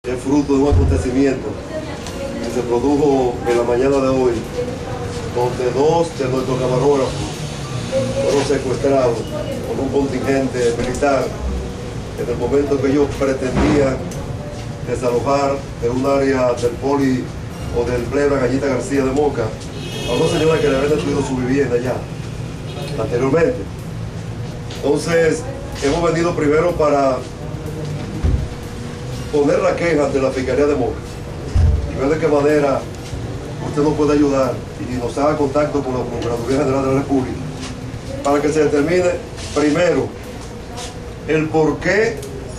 es fruto de un acontecimiento que se produjo en la mañana de hoy, donde dos de nuestros camarógrafos fueron secuestrados por un contingente militar en el momento que ellos pretendían desalojar de un área del poli o del plebra Gallita García de Moca a una señora que le había destruido su vivienda ya anteriormente. Entonces, hemos venido primero para poner la queja ante la Fiscalía de Moca y ver de qué manera usted nos puede ayudar y nos haga contacto con la Procuraduría General de la República para que se determine primero el por qué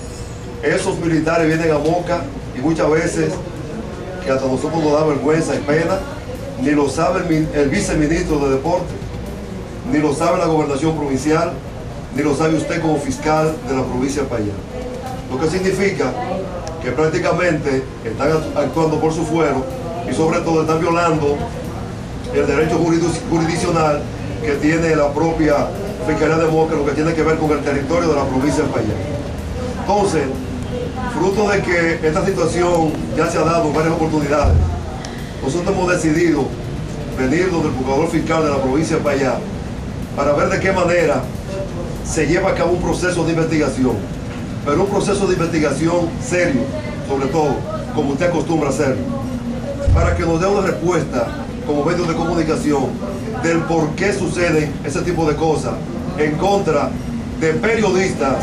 esos militares vienen a Moca, y muchas veces que hasta nosotros nos da vergüenza y pena, ni lo sabe el viceministro de Deporte, ni lo sabe la gobernación provincial, ni lo sabe usted como fiscal de la provincia de Payá. Lo que significa que prácticamente están actuando por su fuero y sobre todo están violando el derecho jurisdiccional que tiene la propia Fiscalía de Moca, lo que tiene que ver con el territorio de la provincia de Payá. Entonces, fruto de que esta situación ya se ha dado en varias oportunidades, nosotros hemos decidido venir donde el procurador fiscal de la provincia de Payá para ver de qué manera se lleva a cabo un proceso de investigación, pero un proceso de investigación serio, sobre todo, como usted acostumbra a hacerlo, para que nos dé una respuesta como medios de comunicación del por qué suceden ese tipo de cosas en contra de periodistas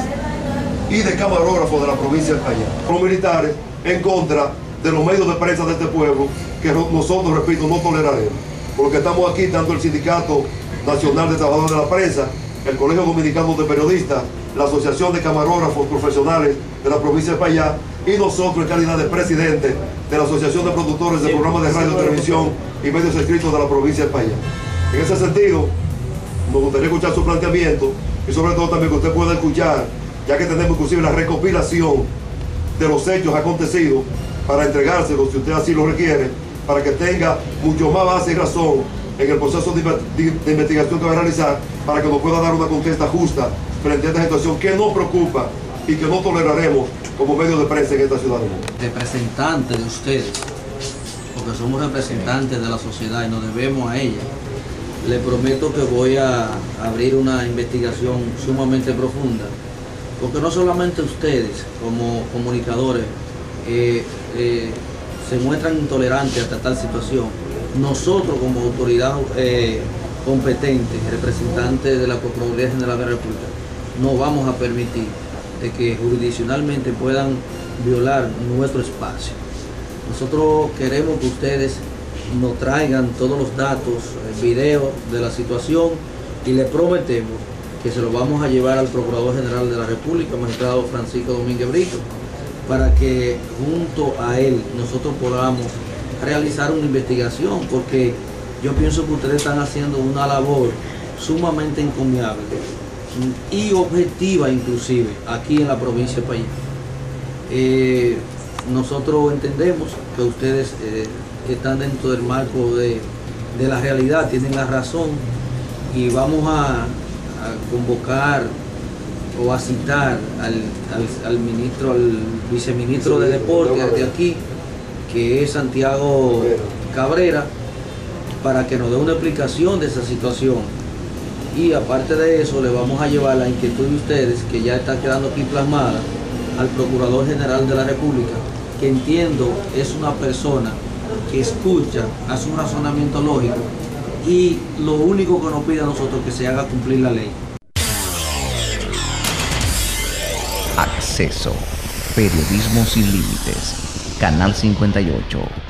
y de camarógrafos de la provincia de Payá. Los militares en contra de los medios de prensa de este pueblo, que nosotros, repito, no toleraremos. Porque estamos aquí, tanto el Sindicato Nacional de Trabajadores de la Prensa, el Colegio Dominicano de Periodistas, la Asociación de Camarógrafos Profesionales de la provincia de Payá, y nosotros en calidad de presidente de la Asociación de Productores de Programas de Radio, Televisión y Medios Escritos de la provincia de Payá. En ese sentido, nos gustaría escuchar su planteamiento y sobre todo también que usted pueda escuchar, ya que tenemos inclusive la recopilación de los hechos acontecidos para entregárselos, si usted así lo requiere, para que tenga mucho más base y razón en el proceso de investigación que va a realizar, para que nos pueda dar una contesta justa frente a esta situación que nos preocupa y que no toleraremos como medio de prensa en esta ciudad. Representantes de ustedes, porque somos representantes de la sociedad y nos debemos a ella, les prometo que voy a abrir una investigación sumamente profunda, porque no solamente ustedes como comunicadores se muestran intolerantes ante tal situación, nosotros como autoridad competente, representantes de la Procuraduría General de la República, no vamos a permitir de que jurisdiccionalmente puedan violar nuestro espacio. Nosotros queremos que ustedes nos traigan todos los datos, videos de la situación, y les prometemos que se lo vamos a llevar al Procurador General de la República, magistrado Francisco Domínguez Brito, para que junto a él nosotros podamos realizar una investigación, porque yo pienso que ustedes están haciendo una labor sumamente encomiable y objetiva inclusive aquí en la provincia de Payá. Nosotros entendemos que ustedes están dentro del marco de la realidad, tienen la razón, y vamos a convocar o a citar al viceministro de Deportes de aquí, que es Santiago Cabrera, para que nos dé una explicación de esa situación. Y aparte de eso, le vamos a llevar la inquietud de ustedes, que ya está quedando aquí plasmada, al Procurador General de la República, que entiendo es una persona que escucha, hace un razonamiento lógico, y lo único que nos pide a nosotros es que se haga cumplir la ley. Acceso. Periodismo sin límites. Canal 58.